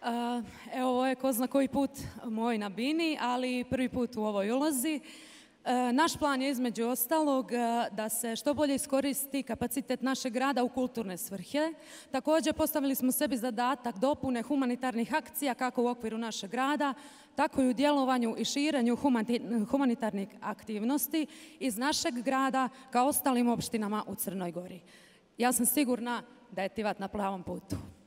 Evo, ovo je ko zna koji put moj na bini, ali prvi put u ovoj ulozi. Naš plan je između ostalog da se što bolje iskoristi kapacitet našeg grada u kulturne svrhe. Također postavili smo sebi zadatak dopune humanitarnih akcija kako u okviru našeg grada, tako i u djelovanju i širenju humanitarnih aktivnosti iz našeg grada kao ostalim opštinama u Crnoj Gori. Ja sam sigurna da je Tivat na pravom putu.